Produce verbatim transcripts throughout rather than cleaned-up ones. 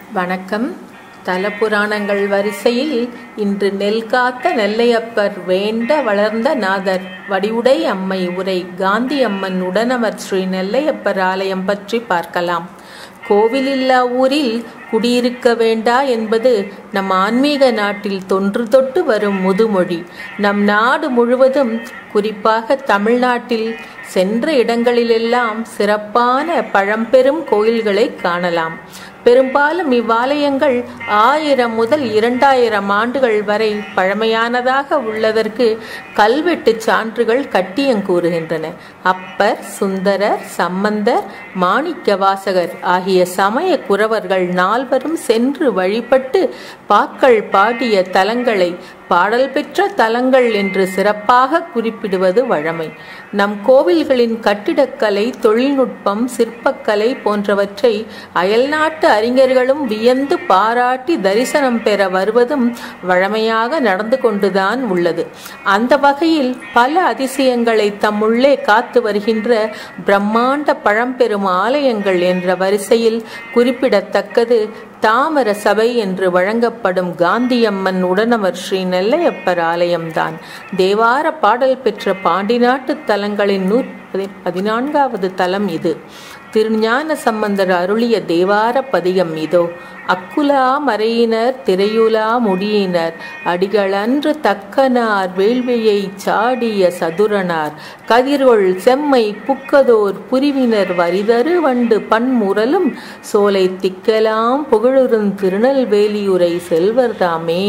வணக்கம். தலபுராணங்கள் வரிசையில் இன்று நெல் காத்த நெல்லையப்பர் வேண்ட வளர்ந்த நாதர் வடிவுடை அம்மை உரை காந்தி அம்மன் உடனவர் ஸ்ரீ நெல்லையப்பர் ஆலயம் பற்றி பார்க்கலாம். கோவிலில்லா ஊரில் குடியிருக்க வேண்டா என்பது நம் ஆன்மீக நாட்டில் தொன்று தொட்டு வரும் முதுமொழி. நம் நாடு முழுவதும், குறிப்பாக தமிழ்நாட்டில் சென்ற இடங்களிலெல்லாம் சிறப்பான பழம்பெரும் கோயில்களை காணலாம். பெரும்பாலும் இவ்வாலயங்கள் ஆயிரம் முதல் இரண்டாயிரம் ஆண்டுகள் வரை பழமையானதாக உள்ளதற்கு கல்வெட்டு சான்றுகள் கட்டியங்கூறுகின்றன. அப்பர், சுந்தரர், சம்பந்தர், மாணிக்க வாசகர் ஆகிய சமய குரவர்கள் நால்வரும் சென்று வழிபட்டு பாக்கள் பாடிய தலங்களை பாடல் பெற்ற தலங்கள் என்று சிறப்பாக குறிப்பிடுவது வழமை. நம் கோவில்களின் கட்டிடக்கலை, தொழில்நுட்பம், சிற்பக்கலை போன்றவற்றை அயல்நாட்டு அறிஞர்களும் வியந்து பாராட்டி தரிசனம் பெற வருவதும் வழமையாக நடந்து கொண்டுதான் உள்ளது. அந்த வகையில் பல அதிசயங்களை தம்முள்ளே காத்து வருகின்ற பிரம்மாண்ட பழம்பெரும் ஆலயங்கள் என்ற வரிசையில் குறிப்பிடத்தக்கது தாமர சபை என்று வழங்கப்படும் காந்தியம்மன் உடனவர் ஸ்ரீ நெல்லையப்பர் ஆலயம்தான். தேவார பாடல் பெற்ற பாண்டி நாட்டு தலங்களின் நூற்றி பதினான்காவது தலம் இது. திருஞான சம்பந்தர் அருளிய தேவார பதிகம் இதோ. அக்குலா மறையினர் திரையுலா முடியினர் அடிகளன்று தக்கனார் வேள்வியை சாடிய சதுரனார் கதிர்கொள் செம்மை புக்கதோர் புரிவினர் வரிதரு வண்டு பன்முரலும் சோலை திக்கலாம் புகழுறும் திருநெல்வேலியுரை செல்வர்தாமே.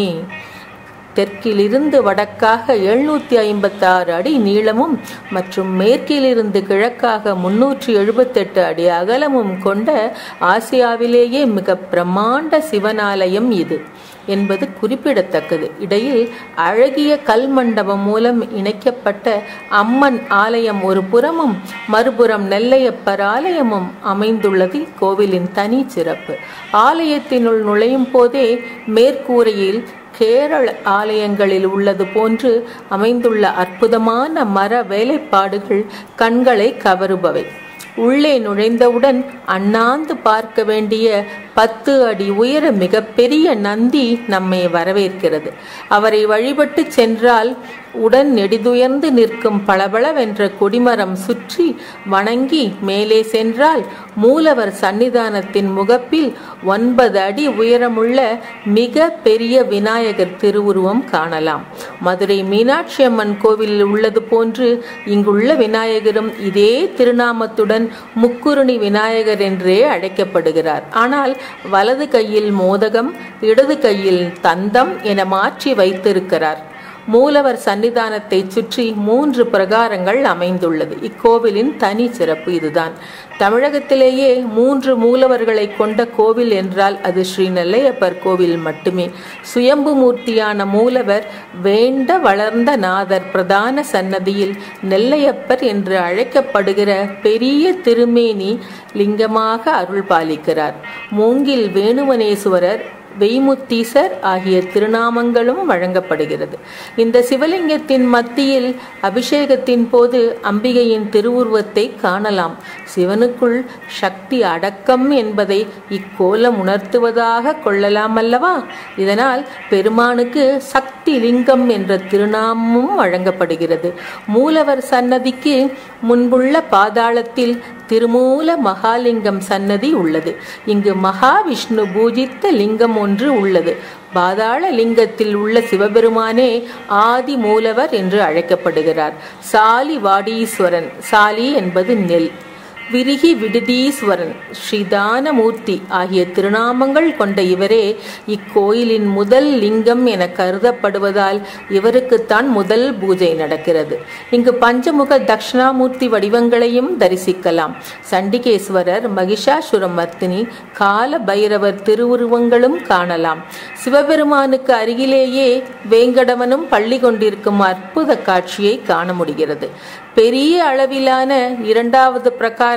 தெற்கிலிருந்து வடக்காக எழுநூத்தி ஐம்பத்தி ஆறு அடி நீளமும் மற்றும் மேற்கிலிருந்து கிழக்காக முன்னூற்றி எழுபத்தி எட்டு அடி அகலமும் கொண்ட ஆசியாவிலேயே மிக பிரம்மாண்ட சிவனாலயம் இது என்பது குறிப்பிடத்தக்கது. இடையில் அழகிய கல் மண்டபம் மூலம் இணைக்கப்பட்ட அம்மன் ஆலயம் ஒரு புறமும் மறுபுறம் நெல்லையப்பர் ஆலயமும் அமைந்துள்ளது கோவிலின் தனி சிறப்பு. ஆலயத்தினுள் நுழையும் போதே மேற்கூரையில் கேரள ஆலயங்களில் உள்ளது போன்று அமைந்துள்ள அற்புதமான மர வேலைப்பாடுகள் கண்களை கவருபவை. உள்ளே நுழைந்தவுடன் அண்ணாந்து பார்க்க வேண்டிய பத்து அடி உயர மிகப்பெரிய நந்தி நம்மை வரவேற்கிறது. அவரை வழிபட்டு சென்றால் உடன் நெடிதுயர்ந்து நிற்கும் பளபளவென்ற கொடிமரம் சுற்றி வணங்கி மேலே சென்றால் மூலவர் சன்னிதானத்தின் முகப்பில் ஒன்பது அடி உயரமுள்ள மிக பெரிய விநாயகர் திருவுருவம் காணலாம். மதுரை மீனாட்சி அம்மன் கோவிலில் உள்ளது போன்று இங்குள்ள விநாயகரும் இதே திருநாமத்துடன் முக்குருணி விநாயகர் என்றே அழைக்கப்படுகிறார். ஆனால் வலது கையில் மோதகம், இடது கையில் தந்தம் என மாற்றி வைத்திருக்கிறார். மூலவர் சன்னிதானத்தை சுற்றி மூன்று பிரகாரங்கள் அமைந்துள்ளது. இக்கோவிலின் தனி சிறப்பு இதுதான். தமிழகத்திலேயே மூன்று மூலவர்களை கொண்ட கோவில் என்றால் அது ஸ்ரீ நெல்லையப்பர் கோவில் மட்டுமே. சுயம்பு மூர்த்தியான மூலவர் வேண்ட வளர்ந்த நாதர் பிரதான சன்னதியில் நெல்லையப்பர் என்று அழைக்கப்படுகிற பெரிய திருமேனி லிங்கமாக அருள் பாலிக்கிறார். மூங்கில் வேணுவனேஸ்வரர், வெய்முத்தீசர் ஆகிய திருநாமங்களும் வழங்கப்படுகிறது. இந்த சிவலிங்கத்தின் மத்தியில் அபிஷேகத்தின் போது அம்பிகையின் திருவுருவத்தை காணலாம். சிவனுக்குள் சக்தி அடக்கம் என்பதை இக்கோலம் உணர்த்துவதாக கொள்ளலாம் அல்லவா? இதனால் பெருமானுக்கு சக்தி லிங்கம் என்ற திருநாமமும் வழங்கப்படுகிறது. மூலவர் சன்னதிக்கு முன்புள்ள பாதாளத்தில் திருமூல மகாலிங்கம் சன்னதி உள்ளது. இங்கு மகாவிஷ்ணு பூஜித்த லிங்கம் ஒன்று உள்ளது. பாதாள லிங்கத்தில் உள்ள சிவபெருமானே ஆதி மூலவர் என்று அழைக்கப்படுகிறார். சாலி வாடீஸ்வரன், சாலி என்பது நெல், விரிகி விடுதீஸ்வரன், ஸ்ரீதானமூர்த்தி ஆகிய திருநாமங்கள் கொண்ட இவரே இக்கோயிலின் முதல் லிங்கம் என கருதப்படுவதால் இவருக்குத்தான் முதல் பூஜை நடக்கிறது. இங்கு பஞ்சமுக தட்சிணாமூர்த்தி வடிவங்களையும் தரிசிக்கலாம். சண்டிகேஸ்வரர், மகிஷாசுரமர்த்தினி, கால பைரவர் திருவுருவங்களும் காணலாம். சிவபெருமானுக்கு அருகிலேயே வேங்கடவனும் பள்ளி கொண்டிருக்கும் அற்புத காட்சியை காண முடிகிறது. பெரிய அளவிலான இரண்டாவது பிரகார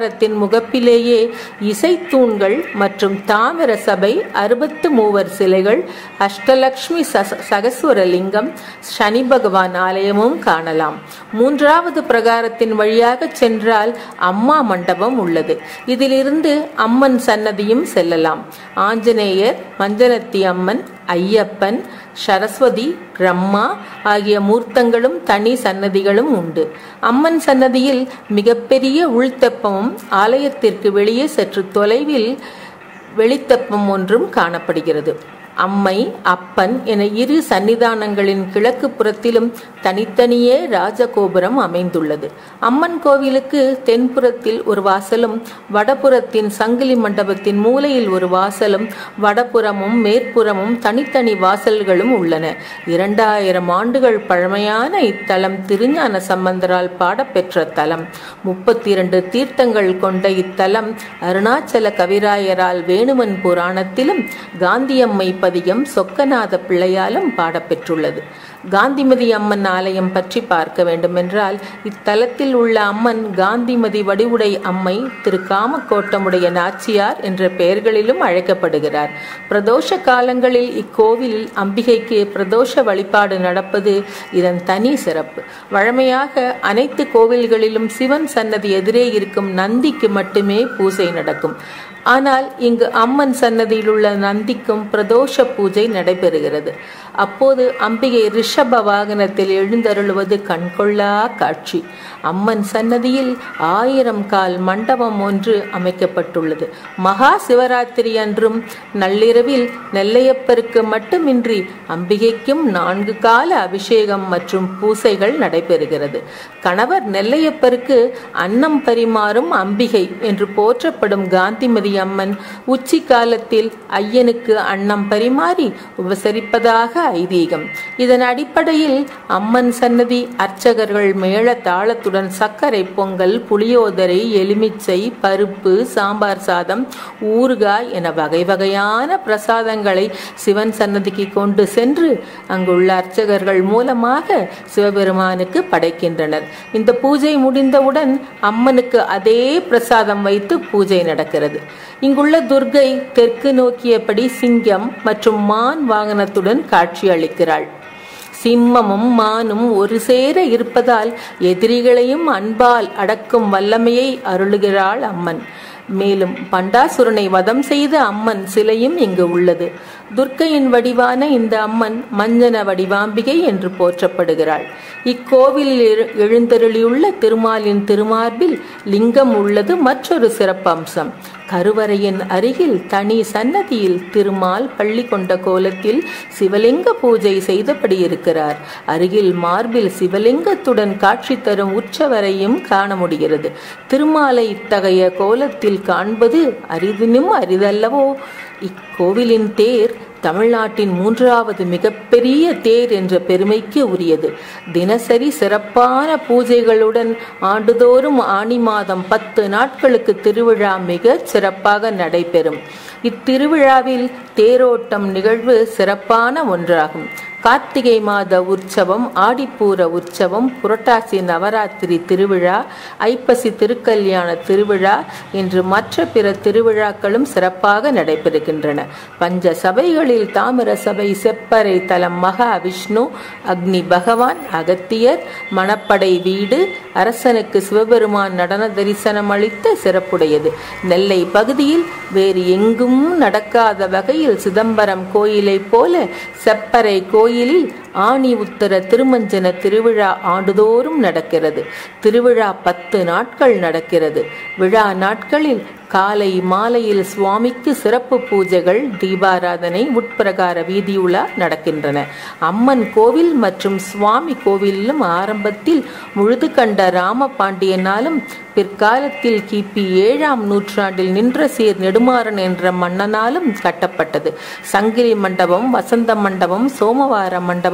பிரகாரத்தின் முகப்பிலேயே இசைத்தூண்கள் மற்றும் தாமிர சபை, அறுபத்து மூவர் சிலைகள், அஷ்டலக்ஷ்மி சகஸ்வரலிங்கம், சனி பகவான் ஆலயமும் காணலாம். மூன்றாவது பிரகாரத்தின் வழியாக சென்றால் அம்மா மண்டபம் உள்ளது. இதிலிருந்து அம்மன் சன்னதியும் செல்லலாம். ஆஞ்சநேயர், மஞ்சனத்தி அம்மன், ஐயப்பன், சரஸ்வதி, பிரம்மா ஆகிய மூர்த்தங்களும் தனி சன்னதிகளும் உண்டு. அம்மன் சன்னதியில் மிகப்பெரிய உள்தெப்பமும் ஆலயத்திற்கு வெளியே சற்று தொலைவில் வெளித்தெப்பம் ஒன்றும் காணப்படுகிறது. அம்மை, அப்பன் என இரு சன்னிதானங்களின் கிழக்கு புறத்திலும் தனித்தனியே ராஜகோபுரம் அமைந்துள்ளது. அம்மன் கோவிலுக்கு தென்புறத்தில் ஒரு வாசலும், வடபுறத்தின் சங்கிலி மண்டபத்தின் மூலையில் ஒரு வாசலும், வடபுறமும் மேற்புறமும் தனித்தனி வாசல்களும் உள்ளன. இரண்டாயிரம் ஆண்டுகள் பழமையான இத்தலம் திருஞான சம்பந்தரால் பாடப்பெற்ற தலம். முப்பத்தி இரண்டு தீர்த்தங்கள் கொண்ட இத்தலம் அருணாச்சல கவிராயரால் வேணுமன் புராணத்திலும், காந்தியம்மை பதிகம் சொக்கநாத பிள்ளையாலும் பாடப்பெற்றுள்ளது. காந்திமதி அம்மன் ஆலயம் பற்றி பார்க்க வேண்டுமென்றால், இத்தலத்தில் உள்ள அம்மன் காந்திமதி வடிவுடை அம்மை, திரு காமக்கோட்டமுடைய நாச்சியார் என்ற பெயர்களிலும் அழைக்கப்படுகிறார். பிரதோஷ காலங்களில் இக்கோவிலில் அம்பிகைக்கு பிரதோஷ வழிபாடு நடப்பது இதன் தனி சிறப்பு. வழமையாக அனைத்து கோவில்களிலும் சிவன் சன்னதி எதிரே இருக்கும் நந்திக்கு மட்டுமே பூஜை நடக்கும். ஆனால் இங்கு அம்மன் சன்னதியில் உள்ள நந்திக்கும் பிரதோஷ பூஜை நடைபெறுகிறது. அப்போது அம்பிகை ரிஷப வாகனத்தில் எழுந்தருளுவது கண்கொள்ளா காட்சி. அம்மன் சன்னதியில் ஆயிரம் கால் மண்டபம் ஒன்று அமைக்கப்பட்டுள்ளது. மகா சிவராத்திரி அன்றும் நள்ளிரவில் நெல்லையப்பருக்கு மட்டுமின்றி அம்பிகைக்கும் நான்கு கால அபிஷேகம் மற்றும் பூசைகள் நடைபெறுகிறது. கணவர் நெல்லையப்பருக்கு அன்னம் பரிமாறும் அம்பிகை என்று போற்றப்படும் காந்திமதி அம்மன் உச்சி காலத்தில் ஐயனுக்கு அன்னம் பரிமாறி உபசரிப்பதாக ஐதீகம். இதன் அடிப்படையில் அம்மன் சன்னதி அர்ச்சகர்கள் மேள தாளத்துடன் சர்க்கரை பொங்கல், புளியோதரை, எலுமிச்சை, பருப்பு, சாம்பார் சாதம், ஊறுகாய் என வகை வகையான பிரசாதங்களை சிவன் சன்னதிக்கு கொண்டு சென்று அங்குள்ள அர்ச்சகர்கள் மூலமாக சிவபெருமானுக்கு படைக்கின்றனர். இந்த பூஜை முடிந்தவுடன் அம்மனுக்கு அதே பிரசாதம் வைத்து பூஜை நடக்கிறது. இங்குள்ள துர்க்கை தெற்கு நோக்கியபடி சிங்கம் மற்றும் மான் வாகனத்துடன் காட்சி அளிக்கிறாள். சிம்மமும் மானும் ஒரு சேர இருப்பதால் எதிரிகளையும் அன்பால் அடக்கும் வல்லமையை அருளுகிறாள் அம்மன். மேலும் பண்டாசுரனை வதம் செய்த அம்மன் சிலையும் இங்கு உள்ளது. துர்க்கையின் வடிவான இந்த அம்மன் மஞ்சன வடிவாம்பிகை என்று போற்றப்படுகிறாள். இக்கோவிலில் எழுந்தருளியுள்ள திருமாலின் திருமார்பில் லிங்கம் உள்ளது மற்றொரு சிறப்பம்சம். கருவறையின் அருகில் தனி சன்னதியில் திருமால் பள்ளி கொண்ட கோலத்தில் சிவலிங்க பூஜை செய்தபடி இருக்கிறார். அருகில் மார்பில் சிவலிங்கத்துடன் காட்சி தரும் உற்சவரையும் காண முடிகிறது. திருமாலை இத்தகைய கோலத்தில் காண்பது அரிதினும் அரிதல்லவோ. இக்கோவிலின் தேர் தமிழ்நாட்டின் மூன்றாவது மிகப்பெரிய தேர் என்ற பெருமைக்கு உரியது. தினசரி சிறப்பான பூஜைகளுடன் ஆண்டுதோறும் ஆனி மாதம் பத்து நாட்களுக்கு திருவிழா மிக சிறப்பாக நடைபெறும். இத்திருவிழாவில் தேரோட்டம் நிகழ்வு சிறப்பான ஒன்றாகும். கார்த்திகை மாத உற்சவம், ஆடிப்பூர உற்சவம், புரட்டாசி நவராத்திரி திருவிழா, ஐப்பசி திருக்கல்யாண திருவிழா என்று மற்ற பிற திருவிழாக்களும் சிறப்பாக நடைபெறுகின்றன. பஞ்ச சபைகளில் தாமிர சபை செப்பறை தலம் மகா விஷ்ணு, அக்னி பகவான், அகத்தியர், மணப்படை வீடு, அரசனுக்கு சிவபெருமான் நடன தரிசனம் அளித்த சிறப்புடையது. நெல்லை பகுதியில் வேறு எங்கும் நடக்காத வகையில் சிதம்பரம் கோயிலை போல செப்பறை கோயில் கோயிலில் ஆணி உத்தர திருமஞ்சன திருவிழா ஆண்டுதோறும் நடக்கிறது. திருவிழா பத்து நாட்கள் நடக்கிறது. விழா நாட்களில் காலை மாலையில் சுவாமிக்கு சிறப்பு பூஜைகள், தீபாராதனை, உட்பிரகார வீதியுலா நடக்கின்றன. அம்மன் கோவில் மற்றும் சுவாமி கோவிலும் ஆரம்பத்தில் முழுது கண்ட ராம பாண்டியனாலும் பிற்காலத்தில் கிபி ஏழாம் நூற்றாண்டில் நின்ற சீர் நெடுமாறன் என்ற மன்னனாலும் கட்டப்பட்டது. சங்கிலி மண்டபம், வசந்த மண்டபம், சோமவார மண்டபம்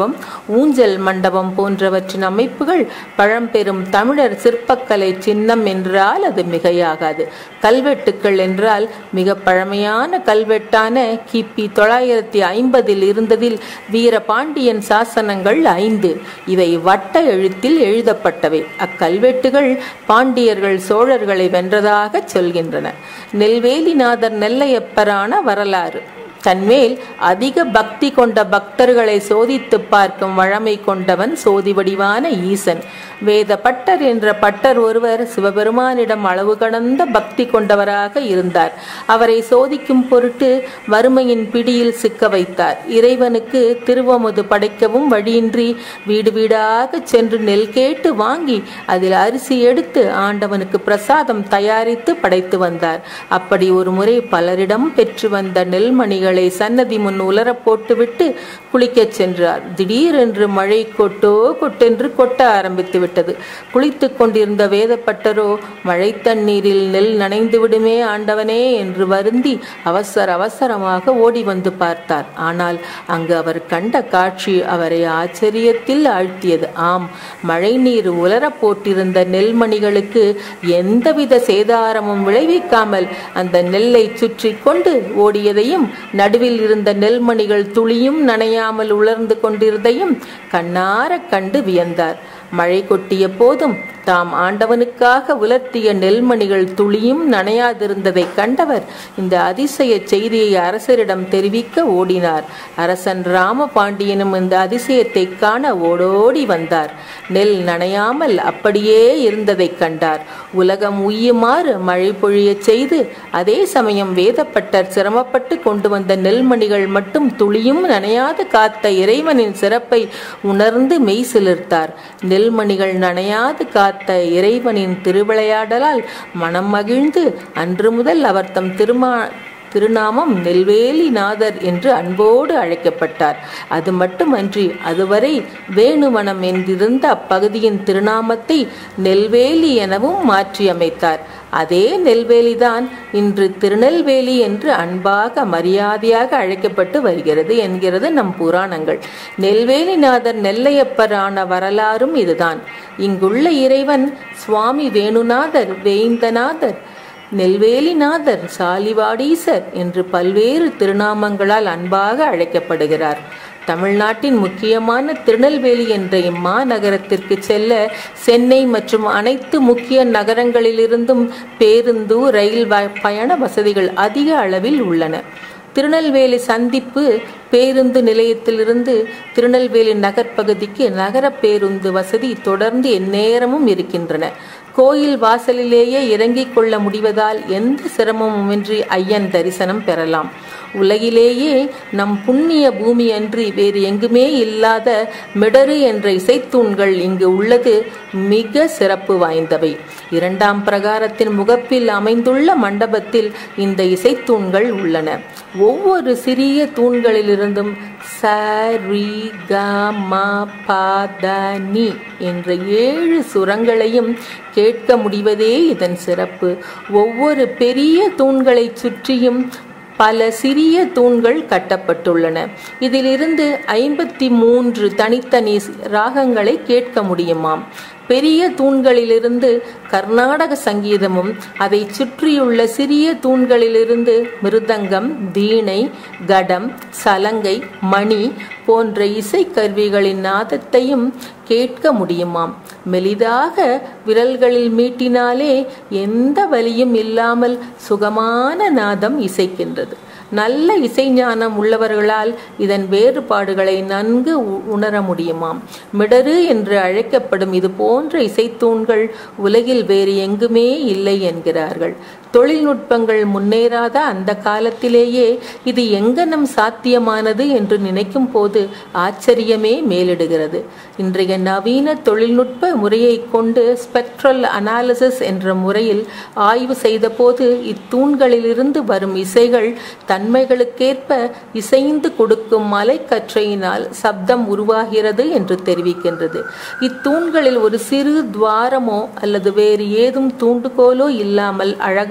மண்டபம், ஊஞ்சல் மண்டபம் போன்றவற்றின் அமைப்புகள் பழம்பெரும் தமிழர் சிற்பக்கலை சின்னம் என்றால் அது மிகையாகாது. கல்வெட்டுக்கள் என்றால் மிக பழமையான கல்வெட்டான கிபி தொள்ளாயிரத்தி ஐம்பதில் இருந்ததில் வீரபாண்டியன் சாசனங்கள் ஐந்து. இவை வட்ட எழுத்தில் எழுதப்பட்டவை. அக்கல்வெட்டுகள் பாண்டியர்கள் சோழர்களை வென்றதாக சொல்கின்றன. நெல்வேலிநாதர் நெல்லையப்பரான வரலாறு. தன்மேல் அதிக பக்தி கொண்ட பக்தர்களை சோதித்து பார்க்கும் வழமை கொண்டவன் சோதி வடிவான ஈசன். வேத பட்டர் என்ற பட்டர் ஒருவர் சிவபெருமானிடம் அளவு கடந்த பக்தி கொண்டவராக இருந்தார். அவரை சோதிக்கும் பொருட்டு வறுமையின் பிடியில் சிக்க வைத்தார். இறைவனுக்கு திருவமுது படைக்கவும் வழியின்றி வீடு வீடாக சென்று நெல் கேட்டு வாங்கி அதில் அரிசி எடுத்து ஆண்டவனுக்கு பிரசாதம் தயாரித்து படைத்து வந்தார். அப்படி ஒரு முறை பலரிடம் பெற்று வந்த நெல்மணிகள் சன்னதி முன் உலர போட்டுவிட்டு குளிக்கச் சென்றார். திடீரென்று மழை கொட்டோ கொட்டென்று கொட்ட ஆரம்பித்து விட்டது. குளித்துக் கொண்டிருந்த வேதப்பட்டரோ மழை தண்ணீரில் நெல் நனைந்து விடுமே ஆண்டவனே என்று வருந்தி அவசர அவசரமாக ஓடி வந்து பார்த்தார். ஆனால் அங்கு அவர் கண்ட காட்சி அவரை ஆச்சரியத்தில் ஆழ்த்தியது. ஆம், மழை நீர் உலர போட்டிருந்த நெல்மணிகளுக்கு எந்தவித சேதாரமும் விளைவிக்காமல் அந்த நெல்லை சுற்றி கொண்டு ஓடியதையும் நடுவில் இருந்த நெல்மணிகள் துளியும் நனையாமல் உலர்ந்து கொண்டிருந்தையும் கண்ணார கண்டு வியந்தார். மழை கொட்டிய போதும் தாம் ஆண்டவனுக்காக உலர்த்திய நெல்மணிகள் துளியும் நனையாதிருந்ததை கண்டவர் இந்த அதிசய செய்தியை அரசரிடம் தெரிவிக்க ஓடினார். அரசன் ராமபாண்டியனும் இந்த அதிசயத்தை காண ஓடோடி வந்தார். நெல் நனையாமல் அப்படியே இருந்ததை கண்டார். உலகம் உய்யுமாறு மழை பொழிய செய்து அதே சமயம் வேதப்பட்டர் சிரமப்பட்டு கொண்டு வந்த நெல்மணிகள் மட்டும் துளியும் நனையாது காத்த இறைவனின் சிறப்பை உணர்ந்து மெய் சிலிர்த்தார். நெல்மணிகள் நனையாது காத்த இறைவனின் திருவிளையாடலால் மனம் மகிழ்ந்து அன்று முதல் அவர் தம் திருமா திருநாமம் நெல்வேலிநாதர் என்று அன்போடு அழைக்கப்பட்டார். அது மட்டுமன்றி அதுவரை வேணுவனம் என்றிருந்த அப்பகுதியின் திருநாமத்தை நெல்வேலி எனவும் மாற்றி அமைத்தார். அதே நெல்வேலிதான் இன்று திருநெல்வேலி என்று அன்பாக மரியாதையாக அழைக்கப்பட்டு வருகிறது என்கிறது நம் புராணங்கள். நெல்வேலிநாதர் நெல்லையப்பரான வரலாறும் இதுதான். இங்குள்ள இறைவன் சுவாமி வேணுநாதர், வேந்தநாதர், நெல்வேலிநாதர், சாலிவாடீசர் என்று பல்வேறு திருநாமங்களால் அன்பாக அழைக்கப்படுகிறார். தமிழ்நாட்டின் முக்கியமான திருநெல்வேலி என்ற இம்மாநகரத்திற்கு செல்ல சென்னை மற்றும் அனைத்து முக்கிய நகரங்களிலிருந்தும் பேருந்து, ரயில் பயண வசதிகள் அதிக அளவில் உள்ளன. திருநெல்வேலி சந்திப்பு பேருந்து நிலையத்திலிருந்து திருநெல்வேலி நகர்ப்பகுதிக்கு நகர பேருந்து வசதி தொடர்ந்து எந்நேரமும் இருக்கின்றன. கோயில் வாசலிலேயே இறங்கிக் கொள்ள முடிவதால் எந்த சிரமமுமின்றி ஐயன் தரிசனம் பெறலாம். உலகிலேயே நம் புண்ணிய பூமி அன்றி வேறு எங்குமே இல்லாத மிடறு என்ற இசைத்தூண்கள் இங்கு உள்ளது மிக சிறப்பு வாய்ந்தவை. இரண்டாம் பிரகாரத்தின் முகப்பில் அமைந்துள்ள மண்டபத்தில் இந்த இசைத்தூண்கள் உள்ளன. ஒவ்வொரு சிறிய தூண்களிலிருந்தும் ச ரி க ம ப த நி என்ற ஏழு சுரங்களையும் கேட்க முடிவதே இதன் சிறப்பு. ஒவ்வொரு பெரிய தூண்களை சுற்றியும் பல சிறிய தூண்கள் கட்டப்பட்டுள்ளன. இதிலிருந்து ஐம்பத்தி மூன்று தனித்தனி ராகங்களை கேட்க முடியுமாம். பெரிய தூண்களிலிருந்து கர்நாடக சங்கீதமும் அதை சுற்றியுள்ள சிறிய தூண்களிலிருந்து மிருதங்கம், வீணை, கடம், சலங்கை, மணி போன்ற இசைக்கருவிகளின் நாதத்தையும் கேட்க முடியுமாம். மெலிதாக விரல்களில் மீட்டினாலே எந்த வலியும் இல்லாமல் சுகமான நாதம் இசைக்கின்றது. நல்ல இசைஞானம் உள்ளவர்களால் இதன் வேறுபாடுகளை நன்கு உணர முடியுமாம். மிடறு என்று அழைக்கப்படும் இது போன்ற இசைத்தூண்கள் உலகில் வேறு எங்குமே இல்லை என்கிறார்கள். தொழில்நுட்பங்கள் முன்னேறாத அந்த காலத்திலேயே இது எங்கனம் சாத்தியமானது என்று நினைக்கும் போது ஆச்சரியமே மேலிடுகிறது. இன்றைய நவீன தொழில்நுட்ப முறையை கொண்டு ஸ்பெக்ட்ரல் அனாலிசிஸ் என்ற முறையில் ஆய்வு செய்த போது இத்தூண்களிலிருந்து வரும் இசைகள் தன்மைகளுக்கேற்ப இசைந்து கொடுக்கும் மலைக்கற்றையினால் சப்தம் உருவாகிறது என்று தெரிவிக்கின்றது. இத்தூண்களில் ஒரு சிறு துவாரமோ அல்லது வேறு ஏதும் தூண்டுகோலோ இல்லாமல் அழகாக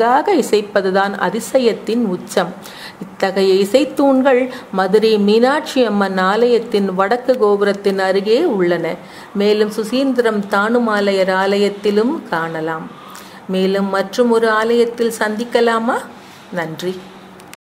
முறையாக இசைப்பதுதான் அதிசயத்தின் உச்சம். இத்தகைய இசைத்தூண்கள் மதுரை மீனாட்சி அம்மன் ஆலயத்தின் வடக்கு கோபுரத்தின் அருகே உள்ளன. மேலும் சுசீந்திரம் தானுமாலையர் ஆலயத்திலும் காணலாம். மேலும் மற்றும் ஒரு ஆலயத்தில் சந்திக்கலாமா? நன்றி.